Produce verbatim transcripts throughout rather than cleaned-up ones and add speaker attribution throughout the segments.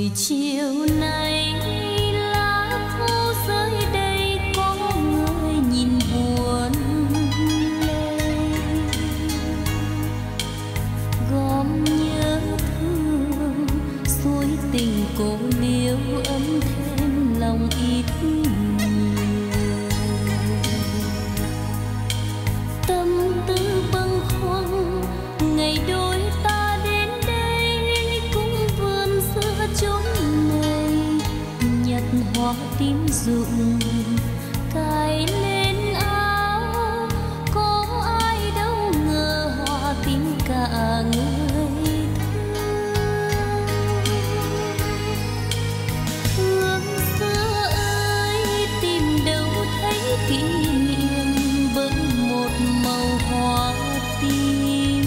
Speaker 1: buổi chiều nay lá thu rơi đây có người nhìn buồn lên, gom nhớ thương suối tình cô liêu ấm thêm lòng ít nhiều. Tâm tư bâng khuâng ngày đôi ta đến đây cũng vườn giữa chốn này, nhặt hoa tím rụng cài lên áo, có ai đâu ngờ hoa tím cả người thương. Hương xưa ơi tìm đâu thấy kỷ niệm với một màu hoa tím,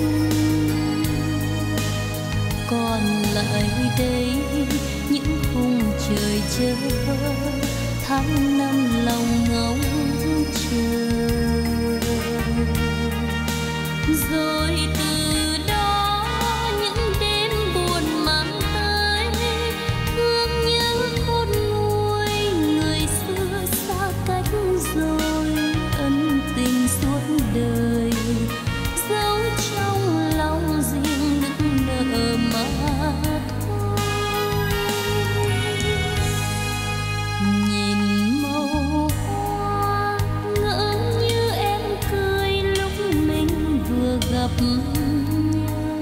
Speaker 1: còn lại đây những khung trời chớ tháng năm lòng ngóng chờ. Rồi từ đó những đêm buồn mang tới thương nhớ khôn nguôi, người xưa xa cách rồi ân tình suốt đời giấu trong lòng riêng nức nở mà thôi. Nhìn màu hoa ngỡ như em cười lúc mình vừa gặp nhau,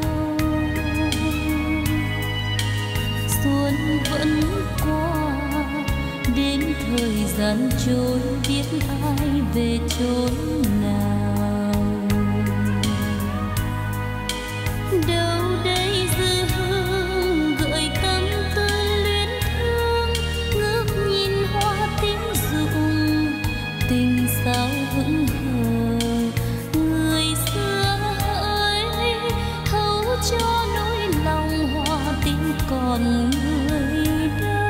Speaker 1: xuân vẫn qua đến thời gian trôi biết ai về chốn nào. Đâu đây dư hương gợi tâm tư luyến thương, ngước nhìn hoa tím rụng tình sao hững hờ. Người xưa ơi thấu cho nỗi lòng hoa tím còn người đâu.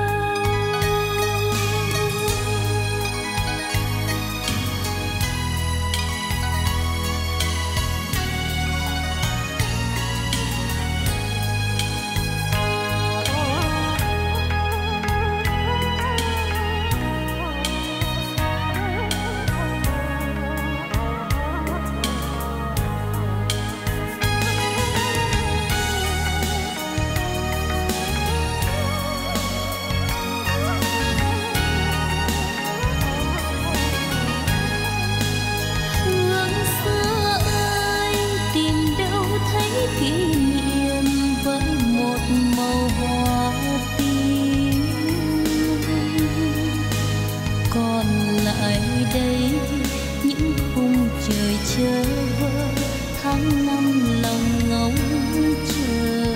Speaker 1: Kỷ niệm với một màu hoa tím, còn lại đây những khung trời chớ vơ tháng năm lòng ngóng chờ.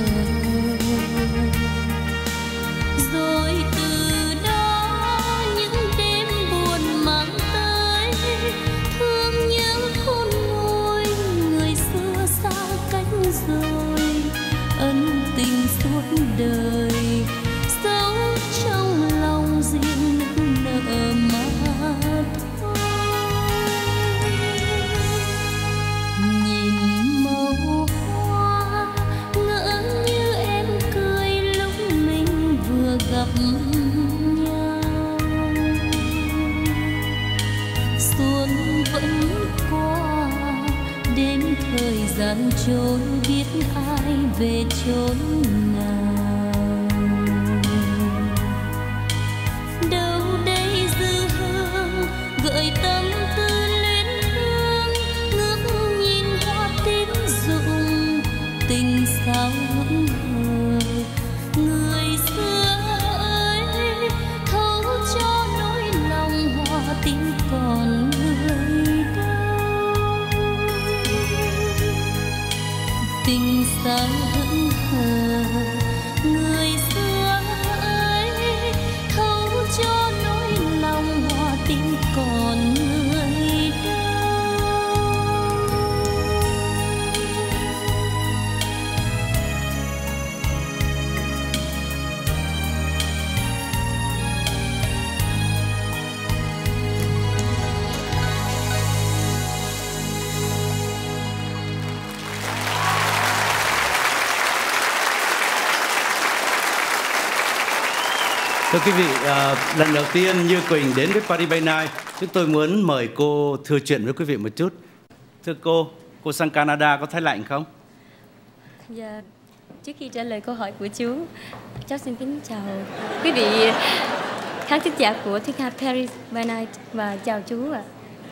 Speaker 1: Rồi từ đó những đêm buồn mang tới thương nhớ khôn nguôi, người xưa xa cách rồi ân tình suốt đời giấu trong lòng riêng nức nở mà thôi. Nhìn màu hoa ngỡ như em cười lúc mình vừa gặp nhau, xuân vẫn qua đến thời gian trôi biết ai về chốn nào. Đâu đây dư hương gợi tâm tư luyến thương, ngước nhìn hoa tím rụng tình sao hững hờ. Người xưa ơi thấu cho nỗi lòng hoa tím còn người đâu. Tình sao hững hờ
Speaker 2: Thưa quý vị, uh, lần đầu tiên Như Quỳnh đến với Paris by Night, chúng tôi muốn mời cô thưa chuyện với quý vị một chút. Thưa cô, cô sang Canada có thấy lạnh không?
Speaker 1: Dạ, trước khi trả lời câu hỏi của chú, cháu xin kính chào quý vị khán thính giả của Thuyết Hà Paris by Night và chào chú ạ.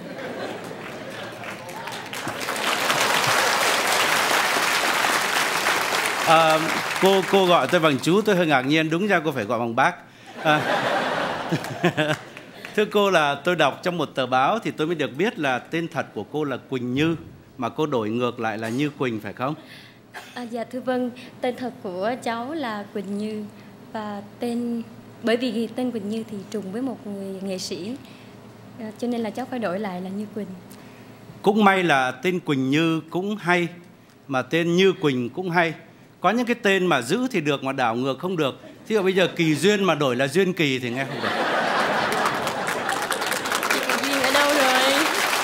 Speaker 2: À, cô cô gọi tôi bằng chú, tôi hơi ngạc nhiên. Đúng ra cô phải gọi bằng bác. À, thưa cô, là tôi đọc trong một tờ báo thì tôi mới được biết là tên thật của cô là Quỳnh Như, mà cô đổi ngược lại là Như Quỳnh, phải không?
Speaker 1: À, dạ thưa vâng, tên thật của cháu là Quỳnh Như, và tên bởi vì tên Quỳnh Như thì trùng với một người nghệ sĩ, à, cho nên là cháu phải đổi lại là Như Quỳnh.
Speaker 2: Cũng may là tên Quỳnh Như cũng hay, mà tên Như Quỳnh cũng hay. Có những cái tên mà giữ thì được mà đảo ngược không được. Thí dụ bây giờ Kỳ Duyên mà đổi là Duyên Kỳ thì nghe không được.
Speaker 1: Kỳ Duyên ở đâu rồi?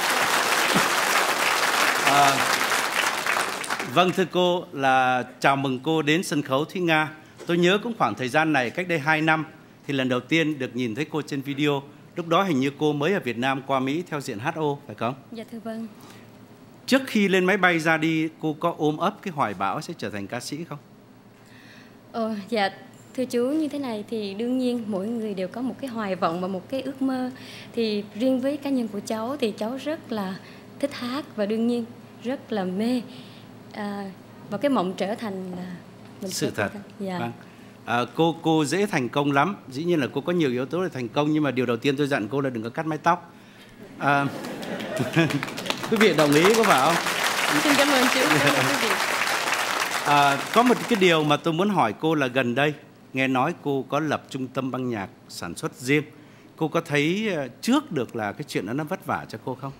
Speaker 2: À, vâng thưa cô, là chào mừng cô đến sân khấu Thúy Nga. Tôi nhớ cũng khoảng thời gian này cách đây hai năm thì lần đầu tiên được nhìn thấy cô trên video. Lúc đó hình như cô mới ở Việt Nam qua Mỹ theo diện hát o, phải không?
Speaker 1: Dạ thưa vâng.
Speaker 2: Trước khi lên máy bay ra đi, cô có ôm ấp cái hoài bão sẽ trở thành ca sĩ không?
Speaker 1: Ờ, dạ thưa chú, như thế này thì đương nhiên mỗi người đều có một cái hoài vọng và một cái ước mơ. Thì riêng với cá nhân của cháu thì cháu rất là thích hát và đương nhiên rất là mê. À, và cái mộng trở thành là mình
Speaker 2: sự thật.
Speaker 1: Dạ.
Speaker 2: Vâng. À, cô cô dễ thành công lắm. Dĩ nhiên là cô có nhiều yếu tố để thành công, nhưng mà điều đầu tiên tôi dặn cô là đừng có cắt mái tóc. À, quý vị đồng ý có phải không?
Speaker 1: Xin cảm ơn chú. Cảm ơn quý vị.
Speaker 2: À, có một cái điều mà tôi muốn hỏi cô là gần đây nghe nói cô có lập trung tâm băng nhạc sản xuất riêng. Cô có thấy trước được là cái chuyện đó nó vất vả cho cô không?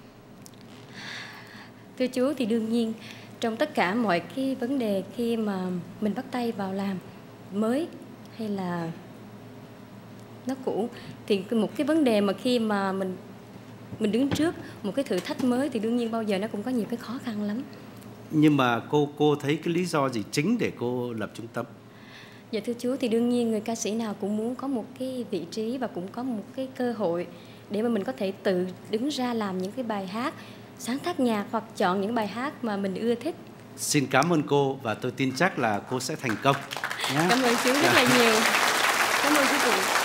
Speaker 1: Thưa chú, thì đương nhiên trong tất cả mọi cái vấn đề khi mà mình bắt tay vào làm mới hay là nó cũ, thì một cái vấn đề mà khi mà mình mình đứng trước một cái thử thách mới thì đương nhiên bao giờ nó cũng có nhiều cái khó khăn lắm.
Speaker 2: Nhưng mà cô cô thấy cái lý do gì chính để cô lập trung tâm?
Speaker 1: Dạ thưa chú, thì đương nhiên người ca sĩ nào cũng muốn có một cái vị trí và cũng có một cái cơ hội để mà mình có thể tự đứng ra làm những cái bài hát, sáng tác nhạc hoặc chọn những bài hát mà mình ưa thích.
Speaker 2: Xin cảm ơn cô và tôi tin chắc là cô sẽ thành công.
Speaker 1: Cảm ơn chú rất là nhiều. Cảm ơn quý vị.